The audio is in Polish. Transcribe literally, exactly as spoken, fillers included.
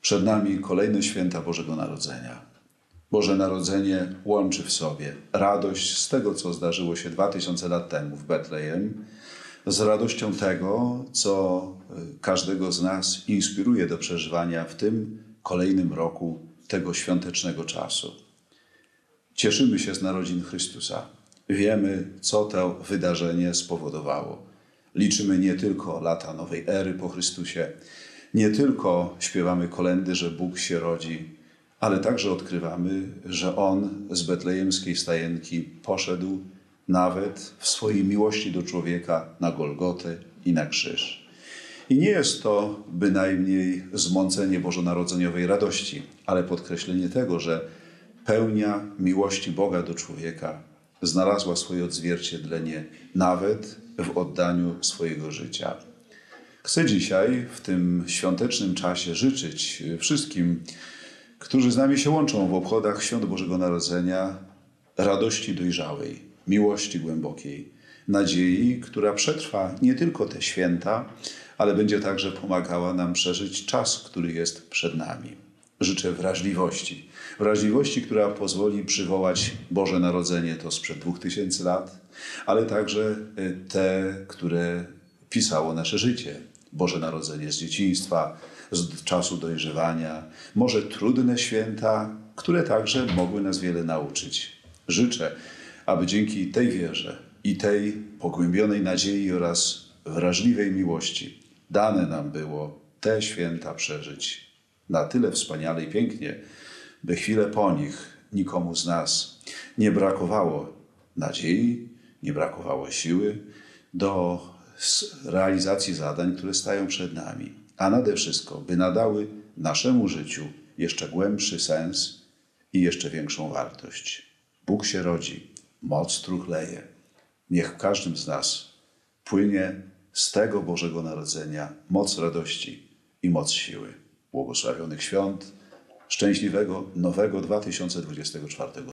Przed nami kolejne święta Bożego Narodzenia. Boże Narodzenie łączy w sobie radość z tego, co zdarzyło się dwa tysiące lat temu w Betlejem, z radością tego, co każdego z nas inspiruje do przeżywania w tym kolejnym roku tego świątecznego czasu. Cieszymy się z narodzin Chrystusa. Wiemy, co to wydarzenie spowodowało. Liczymy nie tylko lata nowej ery po Chrystusie, nie tylko śpiewamy kolędy, że Bóg się rodzi, ale także odkrywamy, że On z betlejemskiej stajenki poszedł nawet w swojej miłości do człowieka na Golgotę i na krzyż. I nie jest to bynajmniej zmącenie bożonarodzeniowej radości, ale podkreślenie tego, że pełnia miłości Boga do człowieka znalazła swoje odzwierciedlenie nawet w oddaniu swojego życia. Chcę dzisiaj w tym świątecznym czasie życzyć wszystkim, którzy z nami się łączą w obchodach Świąt Bożego Narodzenia, radości dojrzałej, miłości głębokiej, nadziei, która przetrwa nie tylko te święta, ale będzie także pomagała nam przeżyć czas, który jest przed nami. Życzę wrażliwości. Wrażliwości, która pozwoli przywołać Boże Narodzenie to sprzed dwóch tysięcy lat, ale także te, które pisało nasze życie. Boże Narodzenie z dzieciństwa, z czasu dojrzewania, może trudne święta, które także mogły nas wiele nauczyć. Życzę, aby dzięki tej wierze i tej pogłębionej nadziei oraz wrażliwej miłości dane nam było te święta przeżyć na tyle wspaniale i pięknie, by chwilę po nich nikomu z nas nie brakowało nadziei, nie brakowało siły do realizacji zadań, które stają przed nami, a nade wszystko, by nadały naszemu życiu jeszcze głębszy sens i jeszcze większą wartość. Bóg się rodzi, moc truchleje. Niech w każdym z nas płynie z tego Bożego Narodzenia moc radości i moc siły. Błogosławionych świąt, szczęśliwego nowego dwa tysiące dwudziestego czwartego